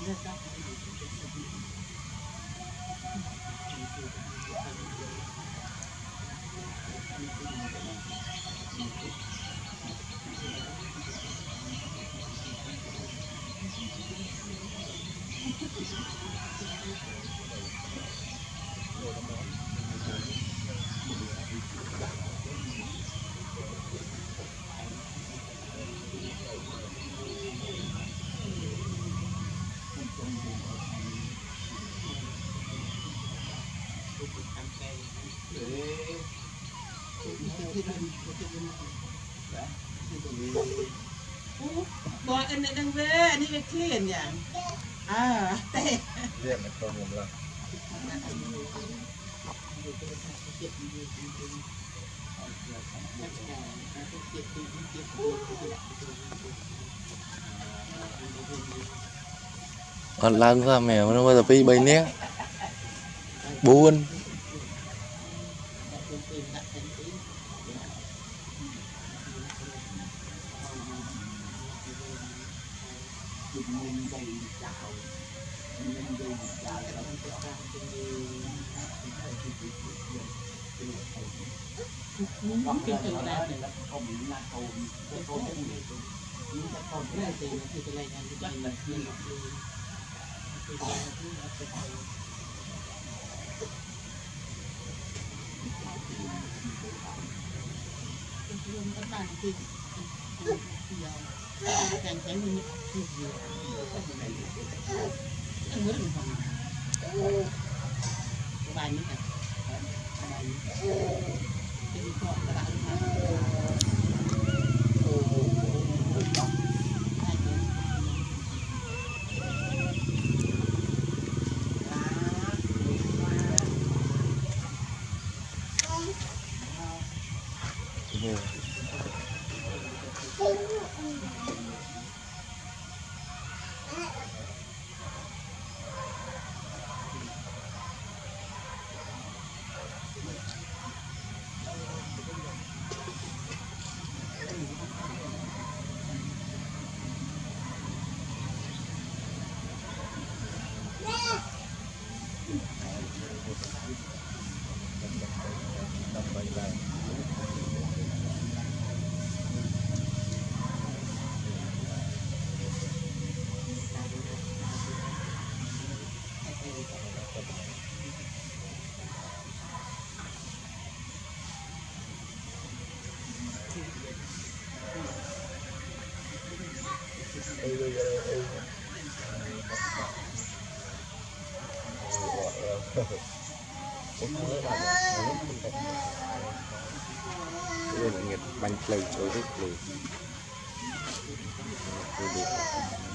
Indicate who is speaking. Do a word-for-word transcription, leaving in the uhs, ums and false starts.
Speaker 1: บออันนี้ดังเว้อันนี้เป็นเคลียนอย่างอ่าเต้
Speaker 2: เรียกมันตรงผมละ
Speaker 3: còn lan ra mèo nó bây giờ pi bay nè buôn
Speaker 1: không kinh từ là không bị là cầu cái cầu cái gì những cái cầu cái này thì thì cái này là chắc là gì các bạn thì càng thấy như cái gì anh muốn làm gì các bạn như này các bạn cái gì họ các bạn
Speaker 3: bánh play cho rất là